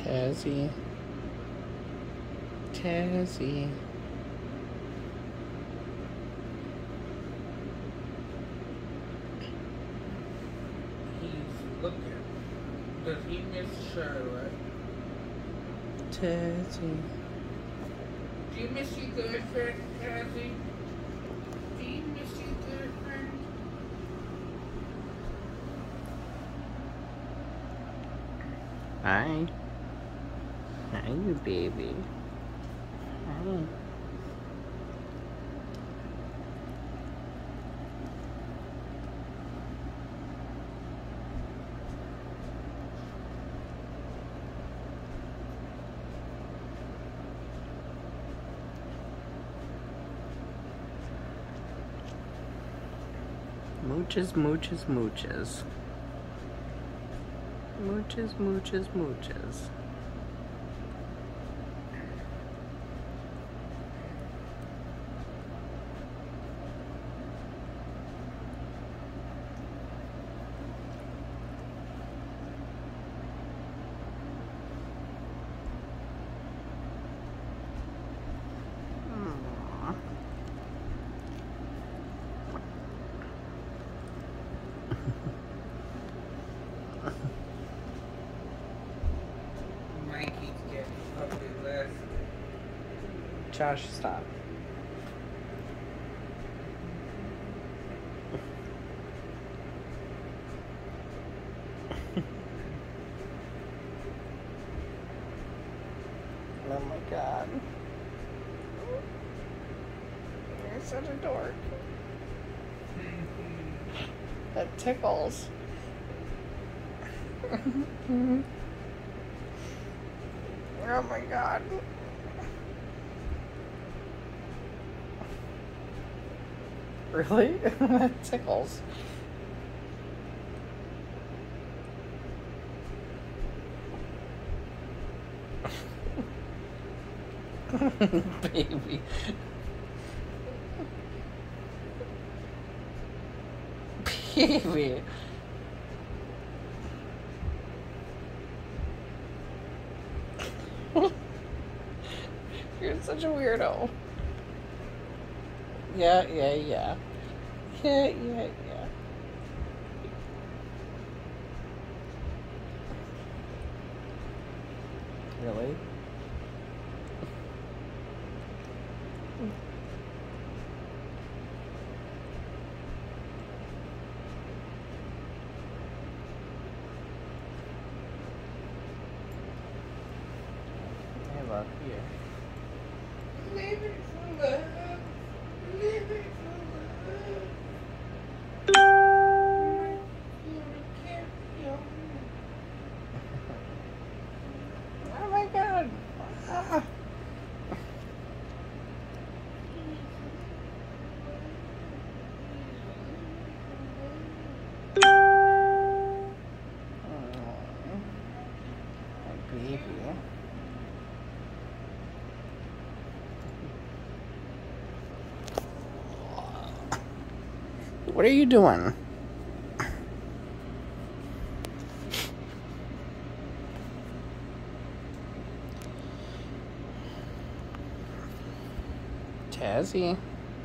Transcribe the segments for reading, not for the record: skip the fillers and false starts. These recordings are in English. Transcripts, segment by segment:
Tazzy. Tazzy. He's looking. Does he miss Charlotte? Tazzy. Do you miss your girlfriend, Tazzy? Do you miss your girlfriend? Hi. Hi, you baby. Hi. Mooches, mooches, mooches. Mooches, mooches, mooches. Mikey's getting ugly last. Josh, stop. Oh my god. You're such a dork. That tickles. Oh my god. Really? That tickles. Baby. Baby. You're such a weirdo. Yeah. Yeah. Really? I love you. Live it for love. Live it for love. Oh my god. Ah. My baby. What are you doing? Tazzy.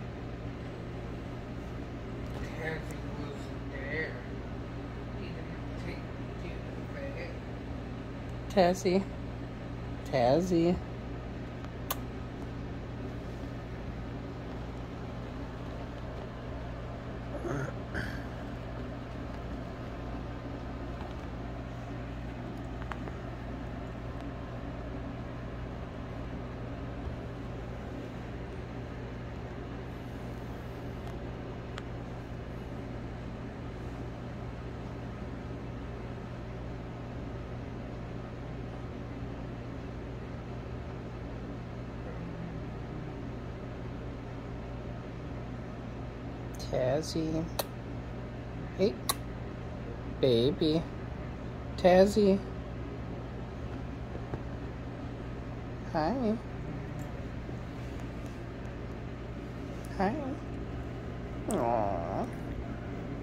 Tazzy wasn't there. He didn't take you back. Tazzy. Tazzy. Tazzy. Hey. Baby. Tazzy. Hi. Hi. Aww.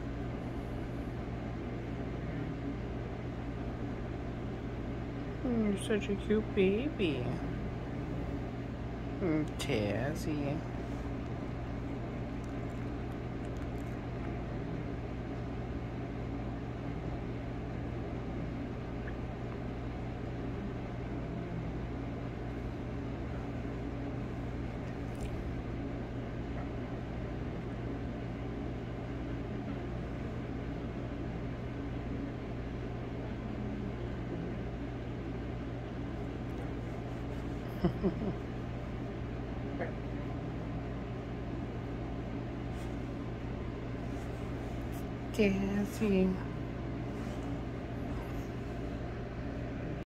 You're You're such a cute baby. Tazzy. Tazzy.